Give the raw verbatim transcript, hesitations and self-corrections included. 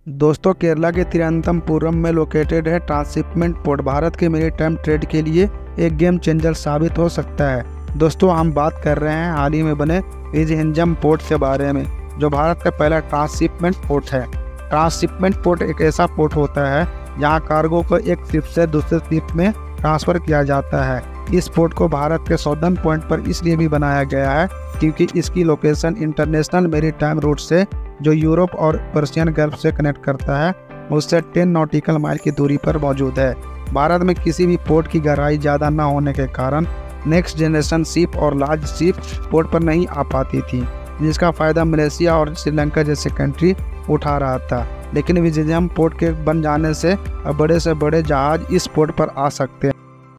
दोस्तों, केरला के तिरुवनंतपुरम में लोकेटेड है ट्रांसशिपमेंट पोर्ट भारत के मेरीटाइम ट्रेड के लिए एक गेम चेंजर साबित हो सकता है। दोस्तों, हम बात कर रहे हैं हाल ही में बने विझिंजम पोर्ट के बारे में, जो भारत का पहला ट्रांसशिपमेंट पोर्ट है। ट्रांसशिपमेंट पोर्ट एक ऐसा पोर्ट होता है जहां कार्गो को एक शिप से दूसरे शिप में ट्रांसफ़र किया जाता है। इस पोर्ट को भारत के सौदर्न पॉइंट पर इसलिए भी बनाया गया है क्योंकि इसकी लोकेशन इंटरनेशनल मेरीटाइम रूट से, जो यूरोप और पर्शियन गल्फ से कनेक्ट करता है, उससे दस नॉटिकल माइल की दूरी पर मौजूद है। भारत में किसी भी पोर्ट की गहराई ज़्यादा न होने के कारण नेक्स्ट जनरेशन शिप और लार्ज शिप पोर्ट पर नहीं आ पाती थी, जिसका फ़ायदा मलेशिया और श्रीलंका जैसे कंट्री उठा रहा था। लेकिन विझिंजम पोर्ट के बन जाने से अब बड़े से बड़े जहाज़ इस पोर्ट पर आ सकते हैं।